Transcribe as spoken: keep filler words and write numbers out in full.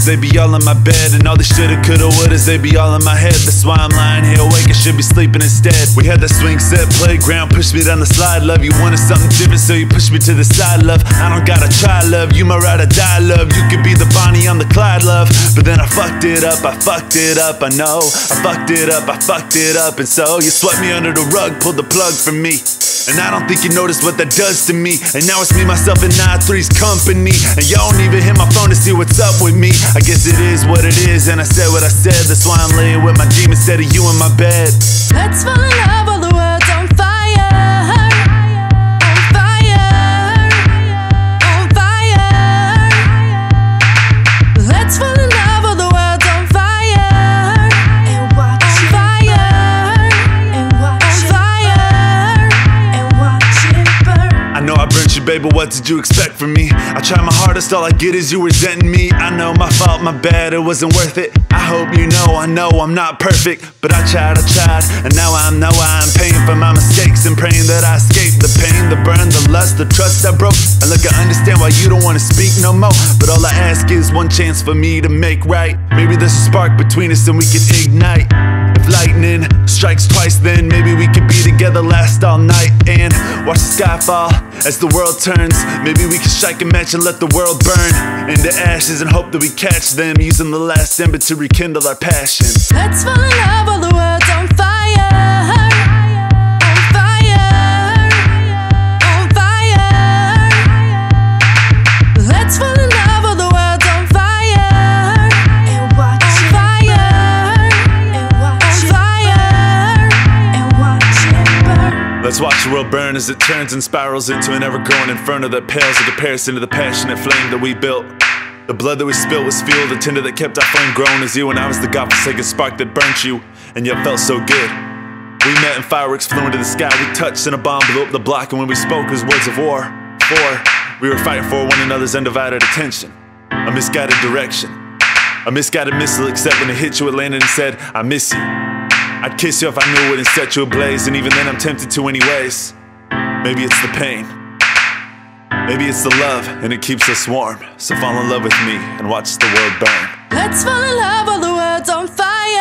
cause they be all in my bed. And all the shoulda, coulda, wouldas, they be all in my head. That's why I'm lying here awake, I should be sleeping instead. We had that swing set playground, pushed me down the slide, love. You wanted something different, so you pushed me to the side, love. I don't gotta try, love, you my ride or die, love. You could be the Bonnie, I'm the Clyde, love. But then I fucked it up, I fucked it up, I know. I fucked it up, I fucked it up. And so you swept me under the rug, pulled the plug from me. And I don't think you noticed what that does to me. And now it's me, myself, and nine three's company. And y'all don't even hit my phone to see what's up with me. I guess it is what it is, and I said what I said. That's why I'm laying with my dream instead of you in my bed. Let's fall in love, all the world's on fire. On fire. On fire. Let's fall in love, all the world's on fire. And watch on fire. And watch on fire. And watch it burn. I know I burnt you, babe, but what did you expect from me? I try my hardest, all I get is you resenting me. I know, my fault, my bad, it wasn't worth it. I hope you know, I know I'm not perfect, but I tried, I tried, and now I know I'm paying for my mistakes and praying that I escape the pain, the burn, the lust, the trust I broke. And look, I understand why you don't wanna speak no more, but all I ask is one chance for me to make right. Maybe there's a spark between us and we can ignite. If lightning strikes twice, then maybe we could be together, last all night and watch the sky fall as the world turns. Maybe we can strike a match and let the world burn into ashes and hope that we catch them, using the last ember to rekindle our passion. Let's fall in love, all the world's on fire. On fire. On fire. Let's fall in love, all the world's on fire. And watch on fire. And watch on fire. And watch it burn. Let's watch the world burn as it turns and spirals into an ever-growing inferno that pales in comparison to the passionate flame that we built. The blood that we spilled was fuel, the tinder that kept our flame growing as you, and I was the godforsaken spark that burnt you, and yet felt so good. We met and fireworks flew into the sky, we touched and a bomb blew up the block, and when we spoke it was words of war. For we were fighting for one another's undivided attention, a misguided direction, a misguided missile, except when it hit you it landed and said, I miss you. I'd kiss you if I knew it wouldn't set you ablaze, and even then I'm tempted to anyways. Maybe it's the pain, maybe it's the love, and it keeps us warm. So fall in love with me and watch the world burn. Let's fall in love, all the world's on fire.